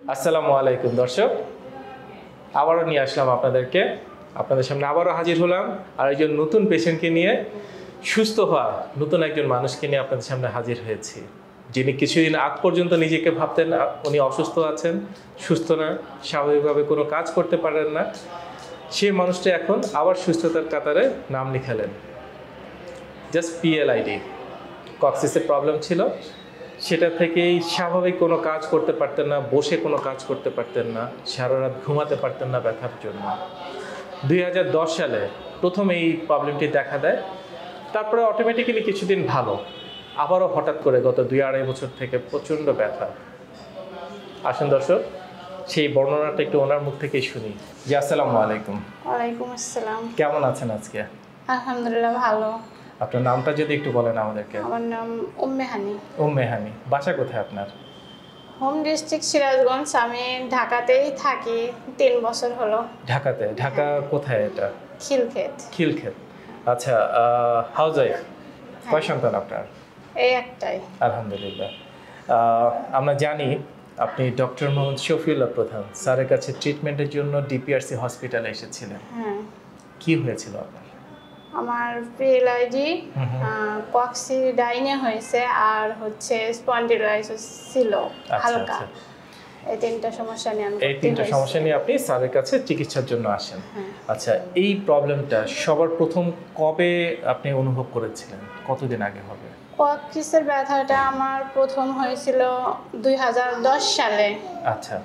আসসালামু আলাইকুম দর্শক, আবারও নিয়ে আসলাম আপনাদের সামনে আবারও হাজির হলাম আর একজন নতুন পেশেন্টকে নিয়ে, সুস্থ হওয়া নতুন একজন মানুষকে নিয়ে আপনাদের সামনে হাজির হয়েছি, যিনি কিছুদিন আগ পর্যন্ত নিজেকে ভাবতেন উনি অসুস্থ আছেন, সুস্থ না, স্বাভাবিকভাবে কোনো কাজ করতে পারেন না। সেই মানুষটি এখন আবার সুস্থতার কাতারে নাম লিখালেন। জাস্ট পিএলআইডি কক্সিসের প্রবলেম ছিল, সেটা থেকেই স্বাভাবিক কোনো কাজ করতে পারতেন না, বসে কোনো কাজ করতে পারতেন না, সারা রাত ঘুমাতে পারতেন না ব্যথার জন্য। 2010 সালে প্রথম এই প্রবলেমটি দেখা দেয়, তারপরে অটোমেটিক্যালি কিছুদিন ভালো, আবারও হঠাৎ করে গত 2-2.5 বছর থেকে প্রচণ্ড ব্যথা। আসুন দর্শক, সেই বর্ণনাটা একটু ওনার মুখ থেকেই শুনি। জি, আসসালামু আলাইকুম। ওয়ালাইকুম আসসালাম। কেমন আছেন আজকে? আলহামদুলিল্লাহ ভালো। আপনার নামটা যদি একটু বলেন আমাদেরকে। আমার নাম উম্মে হানি। উম্মে হানি, বাসা কোথায় আপনার? Home district Sirajganj. আমি ঢাকাতেই থাকি 3 বছর হলো। ঢাকাতে? ঢাকা কোথায় এটা? খিলক্ষেত। খিলক্ষেত, আচ্ছা। House wife? কয় সন্তান আপনার? এই একটাই। আলহামদুলিল্লাহ। আমরা জানি আপনি ডক্টর মোহাম্মদ শফিউল্লাহ প্রধান স্যারের কাছে ট্রিটমেন্টের জন্য ডিপিআরসি হসপিটালে এসেছিলেন। হ্যাঁ। কি হয়েছিল আপনার? আমার পিএলআইডি কক্সিডাইনে হয়েছে, আর হচ্ছে স্পন্ডিলাইসিস ছিল হালকা। এই তিনটা সমস্যা নিয়ে আপনি স্যারের কাছে চিকিৎসার জন্য আসেন। আচ্ছা, এই প্রবলেমটা সবার প্রথম কবে আপনি অনুভব করেছিলেন? কতদিন আগে হবে? কক্সিসের ব্যথাটা আমার প্রথম হয়েছিল 2010 সালে। আচ্ছা।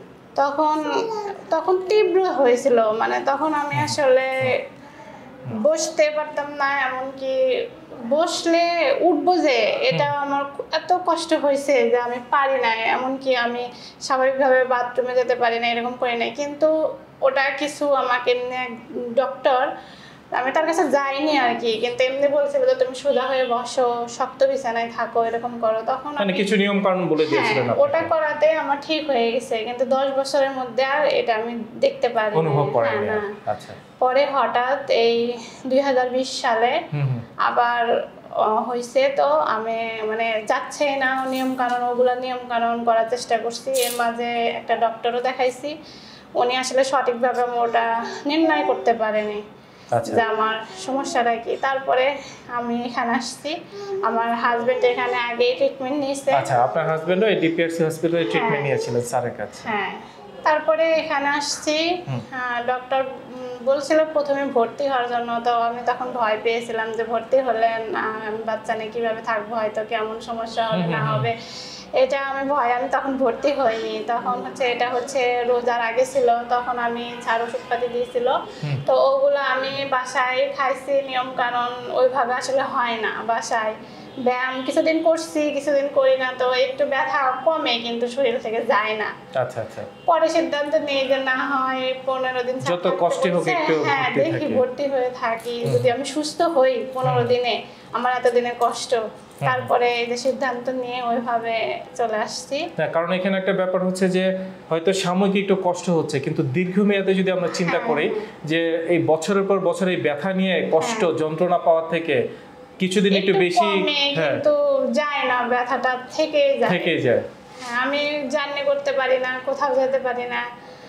তখন তীব্র হয়েছিল, মানে তখন আমি আসলে বসতে পারতাম না, এমনকি বসলে উঠবো যে এটা আমার এত কষ্ট হয়েছে যে আমি পারি না, এমনকি আমি স্বাভাবিকভাবে বাথরুমে যেতে পারি না, এরকম করি না। কিন্তু ওটা কিছু আমাকে ডক্টর, আমি তার কাছে যাইনি আর কি, কিন্তু এমনি বলছিল যে তুমি সোজা হয়ে বসো, শক্ত বিছানায় থাকো, এরকম করো। তখন মানে কিছু নিয়ম কানুন বলে দিয়েছিলেন আপনি? ওটা করাতে আমার ঠিক হয়ে গেছে, কিন্তু 10 বছরের মধ্যে আর এটা আমি দেখতে পারি অনুভব করেন না। আচ্ছা। পরে হঠাৎ এই 2020 সালে আবার হয়েছে, তো আমি মানে যাচ্ছে না নিয়ম কানুন করার চেষ্টা করছি। এর মাঝে একটা ডক্টরও দেখাইছি, উনি আসলে সঠিকভাবে ওটা নির্ণয় করতে পারেনি যে আমার সমস্যাটা কি। তারপরে আমি এখানে আসছি, আমার হাজবেন্ড এখানে আগেই ট্রিটমেন্ট নিয়েছে। আচ্ছা, আপনার হাজবেন্ডও এই ডিপিআরসি হসপিটালে ট্রিটমেন্ট নিয়েছিলেন স্যারের কাছে? হ্যাঁ। তারপরে এখানে আসছি, ডক্টর বলছিল প্রথমে ভর্তি হওয়ার জন্য, তো আমি তখন ভয় পেয়েছিলাম যে ভর্তি হলে বাচ্চা নিয়ে কীভাবে থাকবো, হয়তো কেমন সমস্যা হবে না হবে, এটা আমি তখন ভর্তি হইনি। তখন এটা রোজার আগে ছিল, তখন আমি ছাড় ওষুধপাতি দিয়েছিল, তো ওগুলো আমি বাসায় খাইছি। নিয়ম কানুন ওইভাবে আসলে হয় না বাসায়। ব্যায়াম কিছুদিন করছি, কিছুদিন করি না, তো একটু ব্যথা কমে কিন্তু শরীর থেকে যায় না। আচ্ছা আচ্ছা। পরে সিদ্ধান্ত নেই যে না হয় 15 দিন যত কষ্ট হোক একটু দেখি ভর্তি হয়ে থাকি, যদি আমি সুস্থ হই 15 দিনে, আমার এতদিনের কষ্ট। তারপরে এই যে সিদ্ধান্ত নিয়ে ওইভাবে চলে আসছি। কারণ এখানে একটা ব্যাপার হচ্ছে যে হয়তো সাময়িক একটু কষ্ট হচ্ছে, কিন্তু দীর্ঘমেয়াদে যদি আমরা চিন্তা করি যে এই বছরের পর বছর এই ব্যথা নিয়ে কষ্ট যন্ত্রণা পাওয়ার থেকে কিছুদিন একটু বেশি, কিন্তু যায় না, ব্যথাটা থেকে যায়। আমি জার্নি করতে পারি না, কোথাও যেতে পারি না,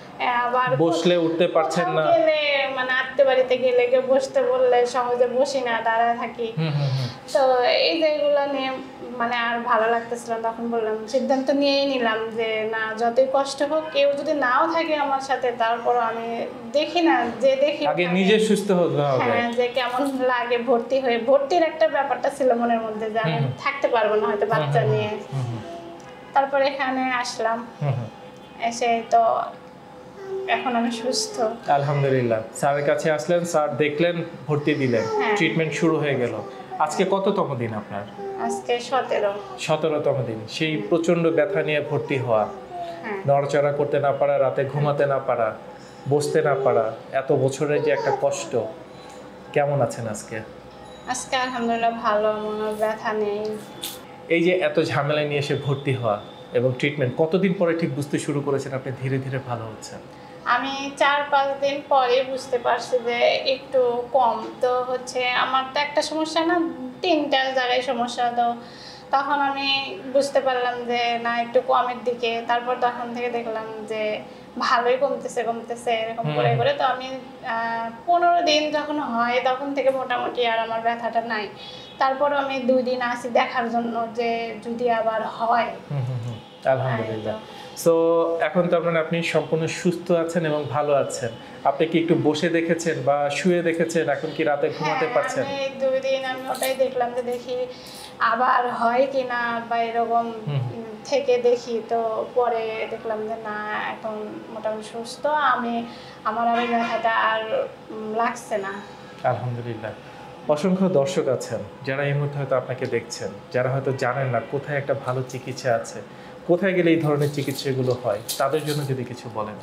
আবার বসলে উঠতে পারছেন না, মানে আত্মীয় বাড়িতে গেলে কেউ বসতে বললে সহজে বসি না, দাঁড়ায় থাকি। তো এই যেগুলো নিয়ে মানে আর ভালো লাগতেছিল, তখন বললাম, সিদ্ধান্ত নিয়েই নিলাম যে না, যতই কষ্ট হোক, কেউ যদি নাও থাকে আমার সাথে, তারপরও আমি দেখি না, যে দেখি আগে নিজে সুস্থ হতে হবে। হ্যাঁ, যে কেমন লাগে ভর্তির একটা ব্যাপারটা ছিল মনের মধ্যে, যে আমি থাকতে পারবো না হয়তো বাচ্চা নিয়ে। তারপরে এখানে আসলাম, এসে তো এখন আমি সুস্থ আলহামদুলিল্লাহ। স্যারের কাছে আসলেন, স্যার দেখলেন, ভর্তি দিলেন, ট্রিটমেন্ট শুরু হয়ে গেল। আজকে কততম দিন আপনার? আজকে 17তম দিন। সেই প্রচন্ড ব্যথা নিয়ে ভর্তি হওয়া, নড়াচড়া করতে না পারা, রাতে ঘুমাতে না পারা, বসতে না পারা, এত বছরের যে একটা কষ্ট, কেমন আছেন আজকে? আজকে আলহামদুলিল্লাহ ভালো, আমার ব্যথা নেই। এই যে এত ঝামেলা নিয়ে এসে ভর্তি হওয়া এবং ট্রিটমেন্ট, কতদিন পরে ঠিক বুঝতে শুরু করেছেন আপনি ধীরে ধীরে ভালো হচ্ছেন? আমি 4-5 দিন পরে বুঝতে পারছি যে একটু কম। তো আমার তো একটা সমস্যা না, 3টা জায়গায় সমস্যা। তো তখন আমি বুঝতে পারলাম যে না একটু কমের দিকে, তারপর তখন থেকে দেখলাম যে ভালোই কমতেছে এরকম করে করে। তো আমি 15 দিন যখন হয় তখন থেকে মোটামুটি আর আমার ব্যথাটা নাই। তারপর আমি 2 দিন আসি দেখার জন্য যে যদি আবার হয়। আলহামদুলিল্লাহ। সো এখন তো আপনি সম্পূর্ণ সুস্থ আছেন এবং ভালো আছেন। আপনি কি একটু বসে দেখেছেন বা শুয়ে দেখেছেন? এখন কি রাতে ঘুমাতে পারছেন? আমি 2 দিন আমি ওটাই দেখলাম যে দেখি আবার হয় কিনা বা এরকম থেকে দেখি। তো পরে দেখলাম যে না, এখন মোটামুটি সুস্থ আমি, আমার আর ব্যথাটা আর লাগছে না। আলহামদুলিল্লাহ। অসংখ্য দর্শক আছেন যারা এই মুহূর্তে হয়তো আপনাকে দেখছেন, যারা হয়তো জানেন না কোথায় একটা ভালো চিকিৎসা আছে, কোথায় গেলে এই ধরনের চিকিৎসাগুলো হয়, তাদের জন্য যদি কিছু বলেন।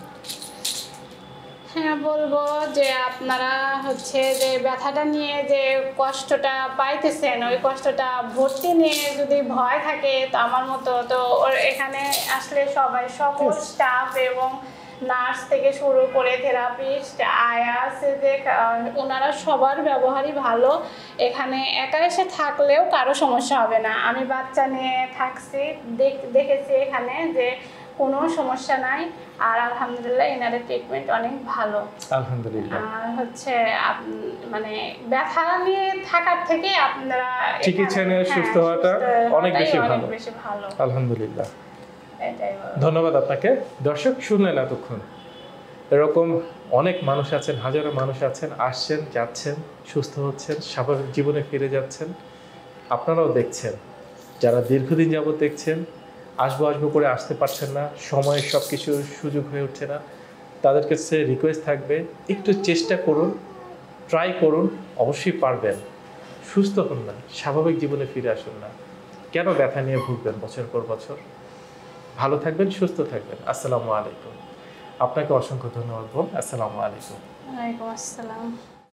হ্যাঁ, বলবো যে আপনারা হচ্ছে যে ব্যথাটা নিয়ে যে কষ্টটা পাইতেছেন, ওই কষ্টটা ভর্তি নিয়ে যদি ভয় থাকে তো আমার মতো তো এখানে আসলে সবাই, সকল স্টাফ এবং নার্স থেকে শুরু করে থেরাপিস্ট, আয়া আছে যে ওনারা সবার ব্যবহারই ভালো। এখানে একা এসে থাকলেও কারো সমস্যা হবে না। আমি বাচ্চা নিয়ে থাকছি, দেখেছি এখানে যে কোনো সমস্যা নাই। আর আলহামদুলিল্লাহ এনাদের ট্রিটমেন্ট অনেক ভালো। আলহামদুলিল্লাহ। আর হচ্ছে মানে ব্যথা নিয়ে থাকার থেকে আপনারা চিকিৎসা নিয়ে সুস্থ হওয়াটা অনেক বেশি ভালো। আলহামদুলিল্লাহ। ধন্যবাদ আপনাকে। দর্শক শুনলেন এতক্ষণ, এরকম অনেক মানুষ আছেন, হাজারো মানুষ আছেন, আসছেন যাচ্ছেন, সুস্থ হচ্ছেন, স্বাভাবিক জীবনে ফিরে যাচ্ছেন। আপনারাও দেখছেন, যারা দীর্ঘদিন যাবত দেখছেন, আসবো করে আসতে পারছেন না, সময়ের সব কিছু সুযোগ হয়ে উঠছে না, তাদের কাছে রিকোয়েস্ট থাকবে একটু চেষ্টা করুন, ট্রাই করুন, অবশ্যই পারবেন। সুস্থ হন না, স্বাভাবিক জীবনে ফিরে আসুন না। কেন ব্যথা নিয়ে ভুগবেন বছর পর বছর? ভালো থাকবেন, সুস্থ থাকবেন। আসসালামু আলাইকুম। আপনাকে অসংখ্য ধন্যবাদ বোন। আসসালামু আলাইকুম। ওয়ালাইকুম আসসালাম।